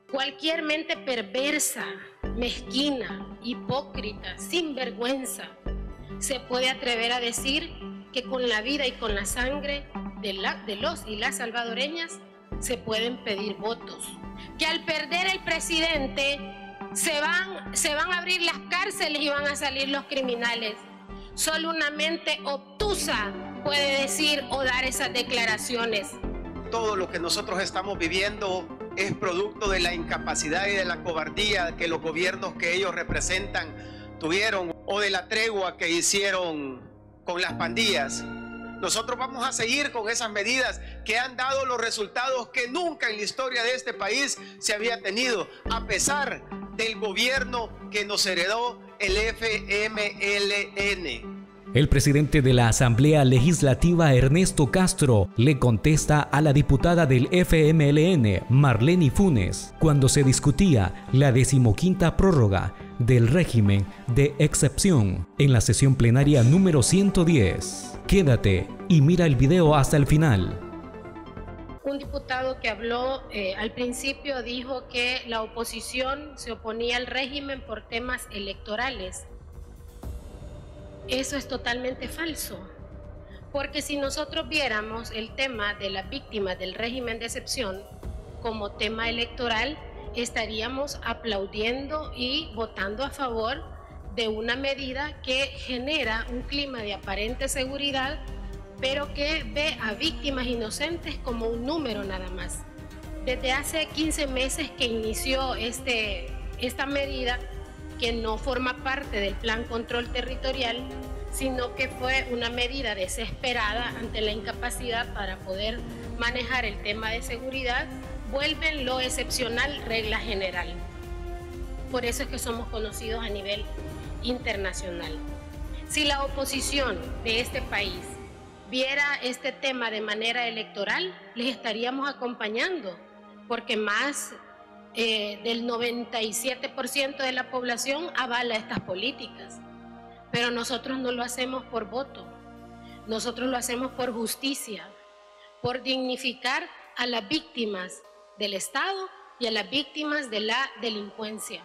Cualquier mente perversa, mezquina, hipócrita, sinvergüenza, se puede atrever a decir que con la vida y con la sangre de los y las salvadoreñas se pueden pedir votos. Que al perder el presidente se van a abrir las cárceles y van a salir los criminales. Solo una mente obtusa puede decir o dar esas declaraciones. Todo lo que nosotros estamos viviendo es producto de la incapacidad y de la cobardía que los gobiernos que ellos representan tuvieron, o de la tregua que hicieron con las pandillas. Nosotros vamos a seguir con esas medidas que han dado los resultados que nunca en la historia de este país se había tenido, a pesar del gobierno que nos heredó el FMLN. El presidente de la Asamblea Legislativa, Ernesto Castro, le contesta a la diputada del FMLN, Marleny Funes, cuando se discutía la 15ª prórroga del régimen de excepción en la sesión plenaria número 110. Quédate y mira el video hasta el final. Un diputado que habló al principio dijo que la oposición se oponía al régimen por temas electorales. Eso es totalmente falso, porque si nosotros viéramos el tema de las víctimas del régimen de excepción como tema electoral, estaríamos aplaudiendo y votando a favor de una medida que genera un clima de aparente seguridad, pero que ve a víctimas inocentes como un número nada más. Desde hace 15 meses que inició esta medida, que no forma parte del Plan Control Territorial, sino que fue una medida desesperada ante la incapacidad para poder manejar el tema de seguridad, vuelven lo excepcional regla general. Por eso es que somos conocidos a nivel internacional. Si la oposición de este país viera este tema de manera electoral, les estaríamos acompañando, porque más del 97% de la población avala estas políticas. Pero nosotros no lo hacemos por voto, nosotros lo hacemos por justicia, por dignificar a las víctimas del Estado y a las víctimas de la delincuencia.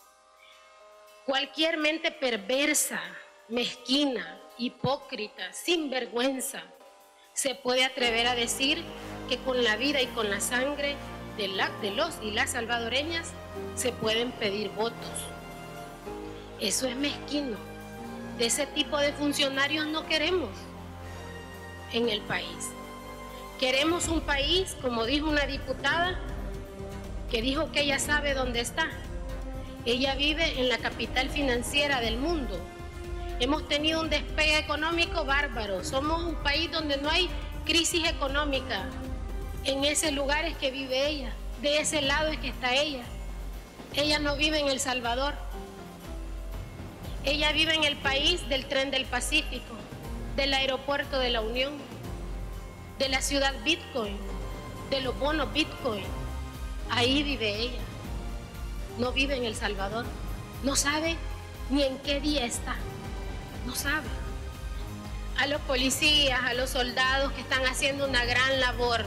Cualquier mente perversa, mezquina, hipócrita, sinvergüenza, se puede atrever a decir que con la vida y con la sangre de los y las salvadoreñas se pueden pedir votos. Eso es mezquino. De ese tipo de funcionarios no queremos en el país. Queremos un país, como dijo una diputada, que dijo que ella sabe dónde está. Ella vive en la capital financiera del mundo. Hemos tenido un despegue económico bárbaro. Somos un país donde no hay crisis económica. En ese lugar es que vive ella, de ese lado es que está ella. Ella no vive en El Salvador. Ella vive en el país del tren del Pacífico, del aeropuerto de la Unión, de la ciudad Bitcoin, de los bonos Bitcoin. Ahí vive ella. No vive en El Salvador. No sabe ni en qué día está. No sabe. A los policías, a los soldados que están haciendo una gran labor,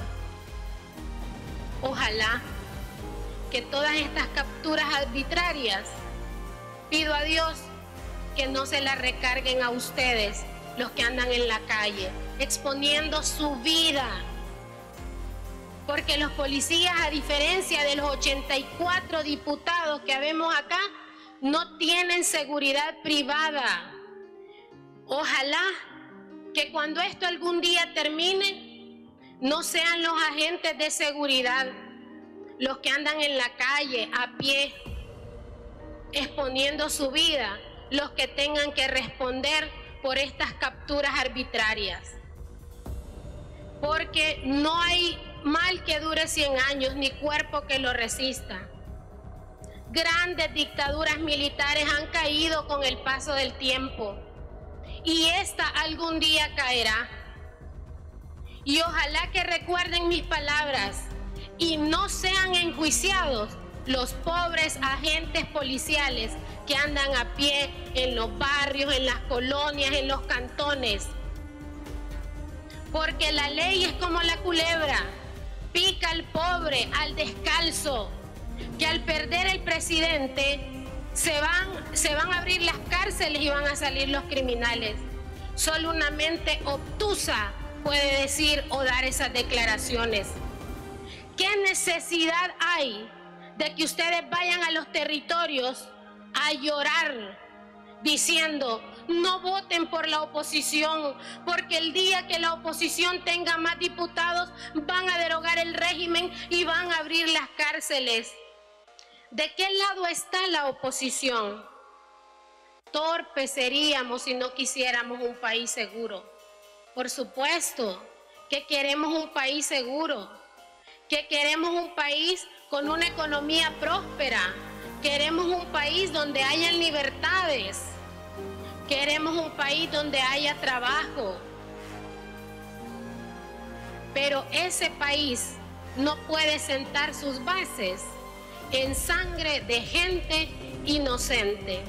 ojalá que todas estas capturas arbitrarias, pido a Dios que no se las recarguen a ustedes, los que andan en la calle, exponiendo su vida. Porque los policías, a diferencia de los 84 diputados que habemos acá, no tienen seguridad privada. Ojalá que cuando esto algún día termine, no sean los agentes de seguridad los que andan en la calle a pie exponiendo su vida, los que tengan que responder por estas capturas arbitrarias. Porque no hay mal que dure 100 años ni cuerpo que lo resista. Grandes dictaduras militares han caído con el paso del tiempo y esta algún día caerá. Y ojalá que recuerden mis palabras y no sean enjuiciados los pobres agentes policiales que andan a pie en los barrios, en las colonias, en los cantones. Porque la ley es como la culebra, pica al pobre, al descalzo. que al perder el presidente se van a abrir las cárceles y van a salir los criminales. Solo una mente obtusa puede decir o dar esas declaraciones. ¿Qué necesidad hay de que ustedes vayan a los territorios a llorar diciendo no voten por la oposición, porque el día que la oposición tenga más diputados van a derogar el régimen y van a abrir las cárceles? ¿De qué lado está la oposición? Torpes seríamos si no quisiéramos un país seguro. Por supuesto que queremos un país seguro, que queremos un país con una economía próspera, queremos un país donde haya libertades, queremos un país donde haya trabajo. Pero ese país no puede sentar sus bases en sangre de gente inocente.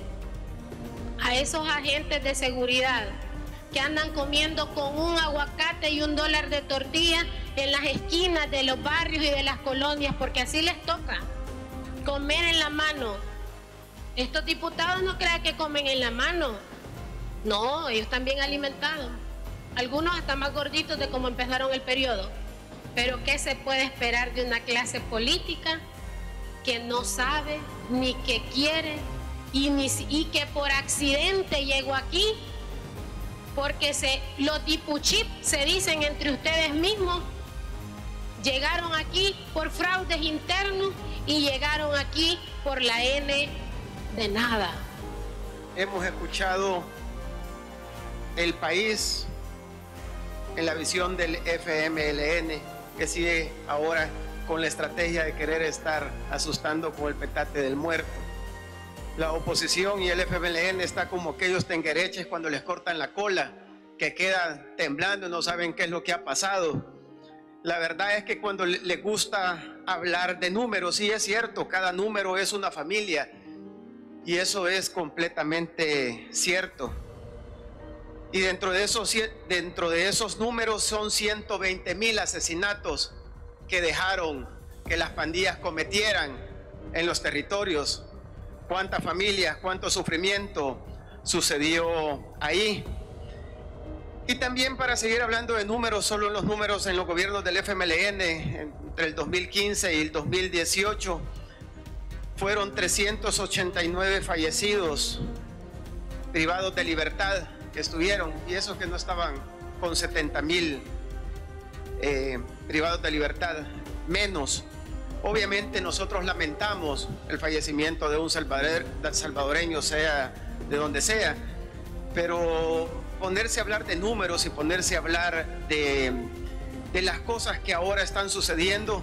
A esos agentes de seguridad que andan comiendo con un aguacate y $1 de tortilla en las esquinas de los barrios y de las colonias, porque así les toca comer en la mano. Estos diputados no crean que comen en la mano. No, ellos están bien alimentados. Algunos hasta más gorditos de cómo empezaron el periodo. Pero ¿qué se puede esperar de una clase política que no sabe ni que quiere y que por accidente llegó aquí? Porque los dipuchip se dicen entre ustedes mismos, llegaron aquí por fraudes internos y llegaron aquí por la N de nada. Hemos escuchado el país en la visión del FMLN, que sigue ahora con la estrategia de querer estar asustando con el petate del muerto. La oposición y el FMLN está como aquellos tenguereches cuando les cortan la cola, que quedan temblando y no saben qué es lo que ha pasado. La verdad es que cuando les gusta hablar de números, sí es cierto, cada número es una familia, y eso es completamente cierto. Y dentro de esos números son 120,000 asesinatos que dejaron que las pandillas cometieran en los territorios. Cuántas familias, cuánto sufrimiento sucedió ahí. Y también, para seguir hablando de números, solo en los números en los gobiernos del FMLN, entre el 2015 y el 2018, fueron 389 fallecidos, privados de libertad, que estuvieron, y esos que no estaban con 70,000 privados de libertad, menos. Obviamente nosotros lamentamos el fallecimiento de un salvadoreño, sea de donde sea, pero ponerse a hablar de números y ponerse a hablar de las cosas que ahora están sucediendo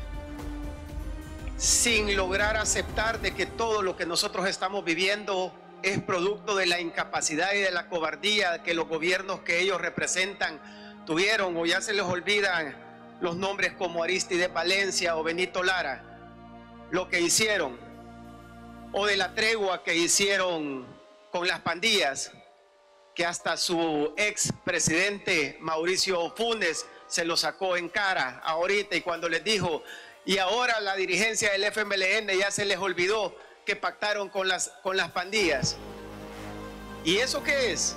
sin lograr aceptar de que todo lo que nosotros estamos viviendo es producto de la incapacidad y de la cobardía que los gobiernos que ellos representan tuvieron, o ya se les olvidan los nombres como Arístide Valencia o Benito Lara, lo que hicieron, o de la tregua que hicieron con las pandillas, que hasta su ex presidente Mauricio Funes se lo sacó en cara ahorita, y cuando les dijo, y ahora la dirigencia del FMLN ya se les olvidó que pactaron con las pandillas. ¿Y eso qué es?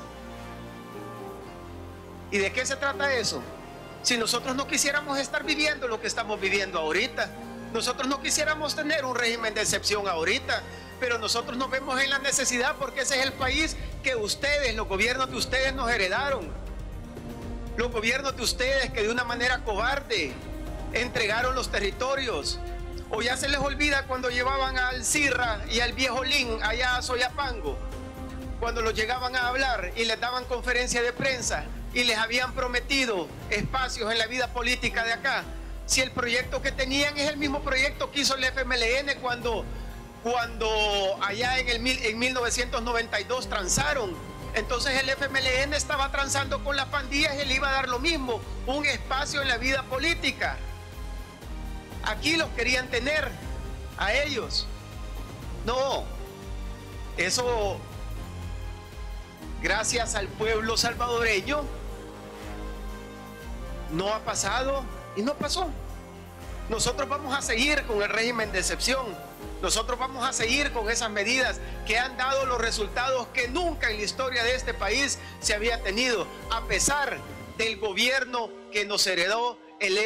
¿Y de qué se trata eso? Si nosotros no quisiéramos estar viviendo lo que estamos viviendo ahorita, nosotros no quisiéramos tener un régimen de excepción ahorita, pero nosotros nos vemos en la necesidad porque ese es el país que ustedes, los gobiernos de ustedes nos heredaron. Los gobiernos de ustedes que de una manera cobarde entregaron los territorios. O ya se les olvida cuando llevaban al Cirra y al viejo Lin allá a Soyapango, cuando los llegaban a hablar y les daban conferencia de prensa y les habían prometido espacios en la vida política de acá. Si el proyecto que tenían es el mismo proyecto que hizo el FMLN cuando allá en 1992 transaron. Entonces el FMLN estaba transando con las pandillas y le iba a dar lo mismo, un espacio en la vida política. Aquí los querían tener a ellos. No, eso, gracias al pueblo salvadoreño, no ha pasado y no pasó. Nosotros vamos a seguir con el régimen de excepción. Nosotros vamos a seguir con esas medidas que han dado los resultados que nunca en la historia de este país se había tenido, a pesar del gobierno que nos heredó el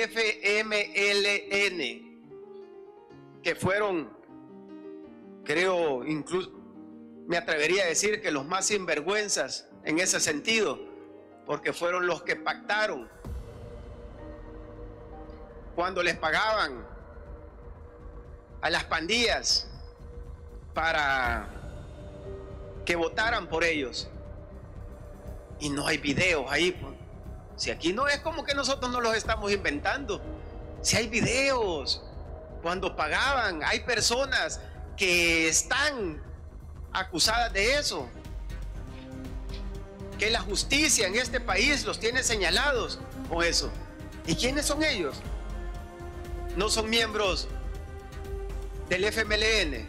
FMLN, que fueron, creo, incluso me atrevería a decir que los más sinvergüenzas en ese sentido, porque fueron los que pactaron cuando les pagaban a las pandillas para que votaran por ellos. Y no hay videos ahí. Si aquí no es como que nosotros no los estamos inventando. Si hay videos cuando pagaban, hay personas que están acusadas de eso, que la justicia en este país los tiene señalados con eso. ¿Y quiénes son ellos? No son miembros del FMLN.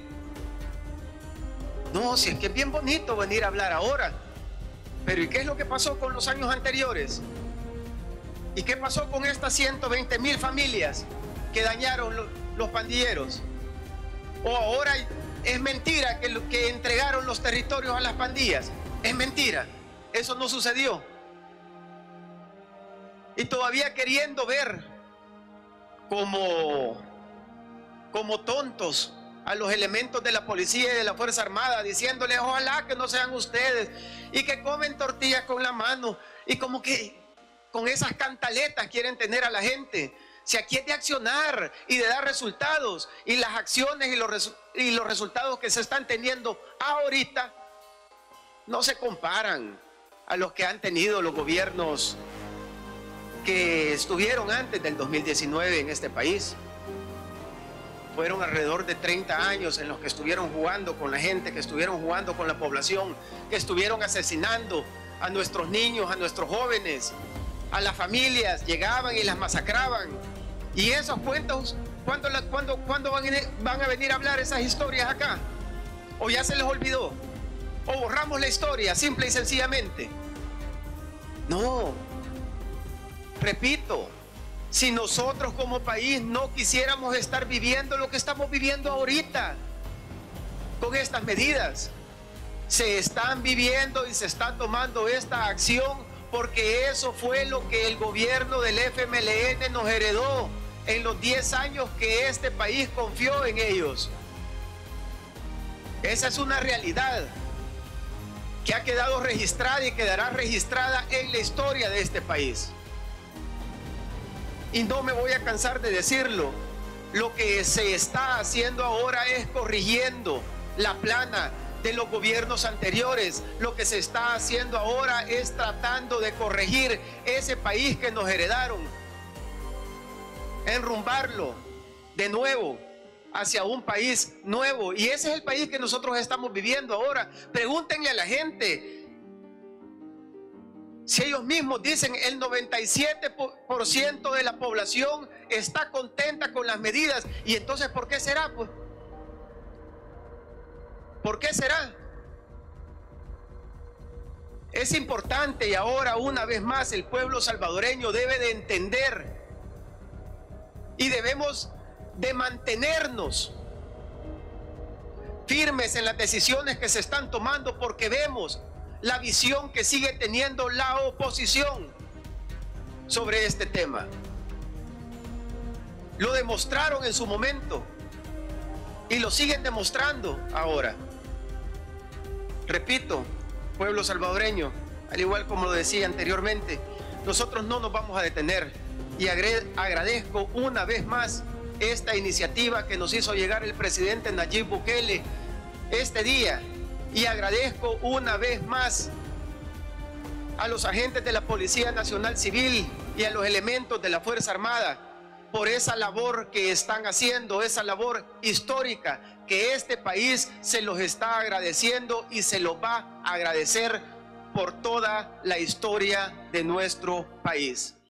No, si es que es bien bonito venir a hablar ahora, pero ¿y qué es lo que pasó con los años anteriores? ¿Y qué pasó con estas 120,000 familias que dañaron los pandilleros? ¿O ahora es mentira que entregaron los territorios a las pandillas? Es mentira, eso no sucedió. Y todavía queriendo ver como tontos a los elementos de la policía y de la Fuerza Armada, diciéndoles ojalá que no sean ustedes y que comen tortillas con la mano, y como que con esas cantaletas quieren tener a la gente. Si aquí es de accionar y de dar resultados, y las acciones y los resultados que se están teniendo ahorita no se comparan a los que han tenido los gobiernos que estuvieron antes del 2019 en este país. Fueron alrededor de 30 años en los que estuvieron jugando con la gente, que estuvieron jugando con la población, que estuvieron asesinando a nuestros niños, a nuestros jóvenes, a las familias, llegaban y las masacraban. Y esos cuentos, ¿cuándo van a venir a hablar esas historias acá? ¿O ya se les olvidó? ¿O borramos la historia simple y sencillamente? No. Repito, si nosotros como país no quisiéramos estar viviendo lo que estamos viviendo ahorita, con estas medidas, se están viviendo y se está tomando esta acción porque eso fue lo que el gobierno del FMLN nos heredó en los 10 años que este país confió en ellos. Esa es una realidad que ha quedado registrada y quedará registrada en la historia de este país. Y no me voy a cansar de decirlo. Lo que se está haciendo ahora es corrigiendo la plana de los gobiernos anteriores. Lo que se está haciendo ahora es tratando de corregir ese país que nos heredaron, enrumbarlo de nuevo hacia un país nuevo. Y ese es el país que nosotros estamos viviendo ahora. Pregúntenle a la gente. Si ellos mismos dicen el 97% de la población está contenta con las medidas, y entonces ¿por qué será? Pues, ¿por qué será? Es importante, y ahora una vez más el pueblo salvadoreño debe de entender y debemos de mantenernos firmes en las decisiones que se están tomando, porque vemos la visión que sigue teniendo la oposición sobre este tema. Lo demostraron en su momento y lo siguen demostrando ahora. Repito, pueblo salvadoreño, al igual como lo decía anteriormente, nosotros no nos vamos a detener, y agradezco una vez más esta iniciativa que nos hizo llegar el presidente Nayib Bukele este día. Y agradezco una vez más a los agentes de la Policía Nacional Civil y a los elementos de la Fuerza Armada por esa labor que están haciendo, esa labor histórica que este país se los está agradeciendo y se los va a agradecer por toda la historia de nuestro país.